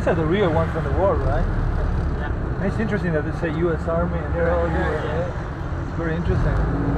These are the real ones from the war, right? Yeah. And it's interesting that they say U.S. Army and they're all U.S. Yeah. It's very interesting.